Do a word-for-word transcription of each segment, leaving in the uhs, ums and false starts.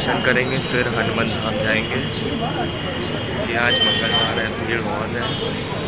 दर्शन करेंगे, फिर हनुमान धाम जाएंगे। ये आज मंगलवार है, भीड़ बहुत है।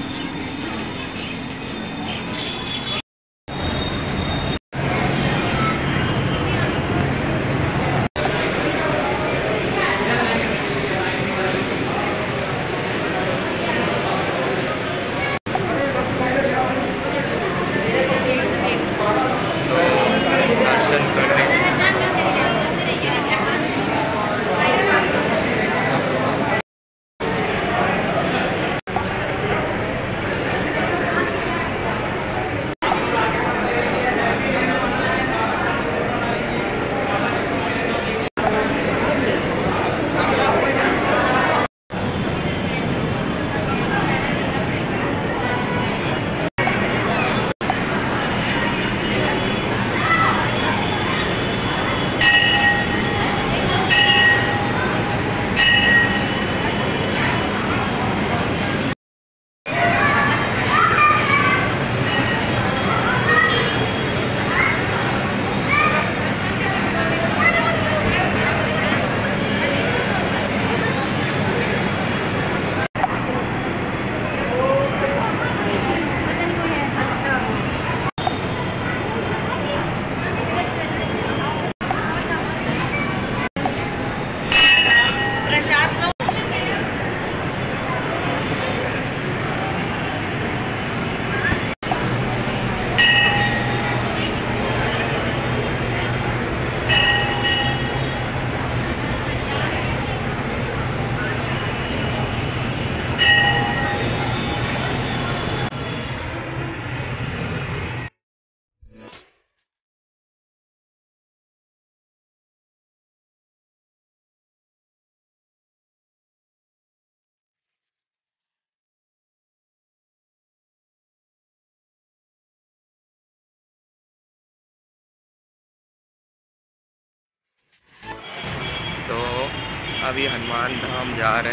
तो अभी हनुमान धाम जा रहे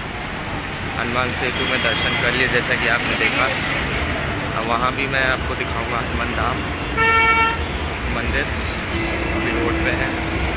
हैं। हनुमान सेतु में दर्शन कर लिए जैसा कि आपने देखा। अब वहाँ भी मैं आपको दिखाऊंगा हनुमान धाम मंदिर। अभी रोड पे है।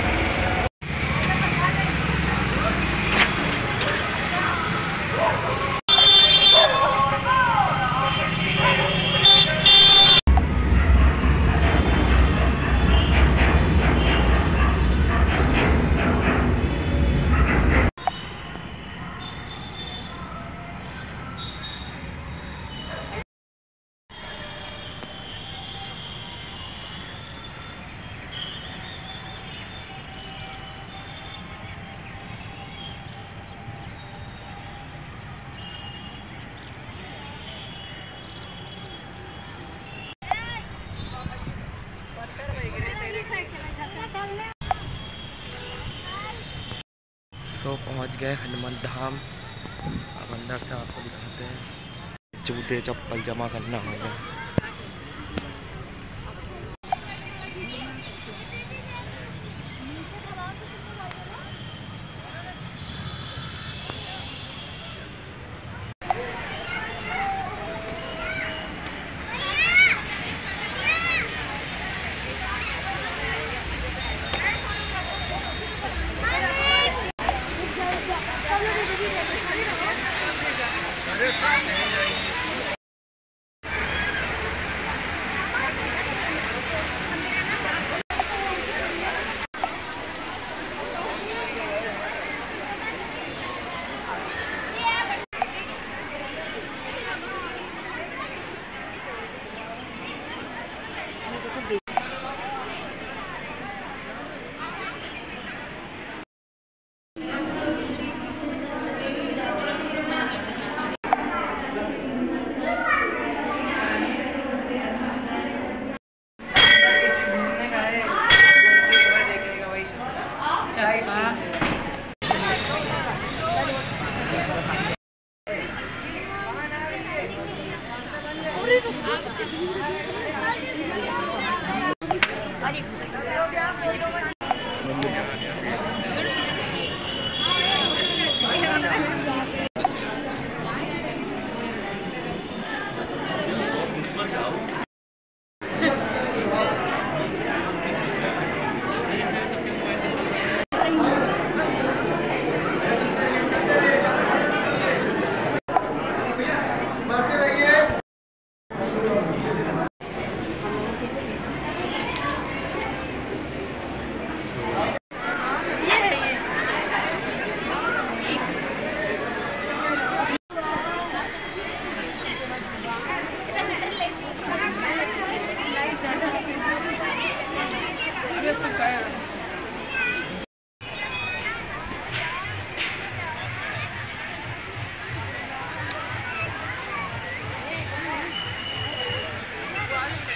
तो पहुंच गए हनुमान धाम। अब अंदर से आपको दिखाते हैं। जूते चप्पल जमा करना होगा।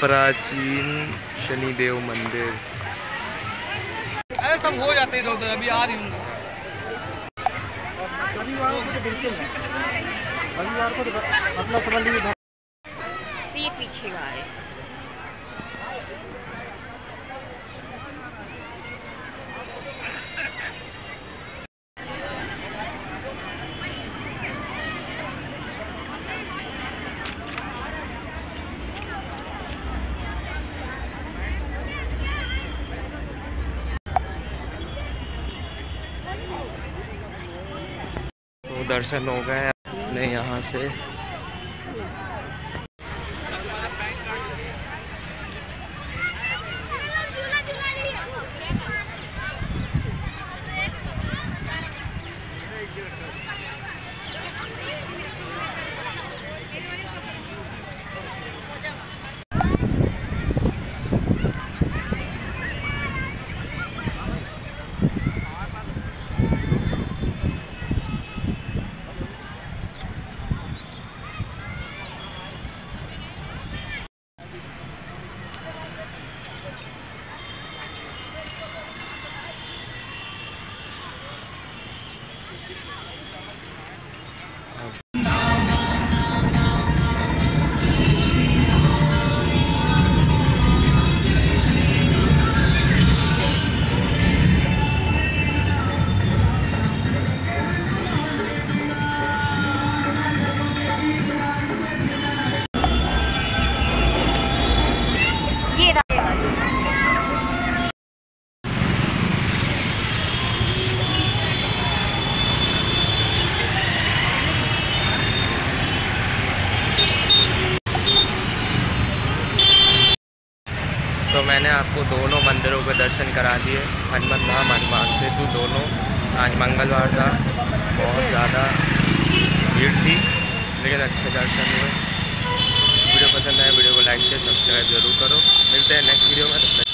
प्राचीन शनिदेव मंदिर। अरे सब हो जाते इधर उधर, अभी आ रही हूँ। रविवार को तो बिल्कुल नहीं, रविवार को तो मतलब समझ लीजिए ये पीछे का है। तो दर्शन हो गए अपने यहाँ से। तो मैंने आपको दोनों मंदिरों के दर्शन करा दिए, हनुमान धाम, हनुमान सेतु दोनों। आज मंगलवार था, बहुत ज़्यादा भीड़ थी लेकिन अच्छे दर्शन हुए। वीडियो पसंद आए वीडियो को लाइक शेयर सब्सक्राइब जरूर करो। मिलते हैं नेक्स्ट वीडियो में।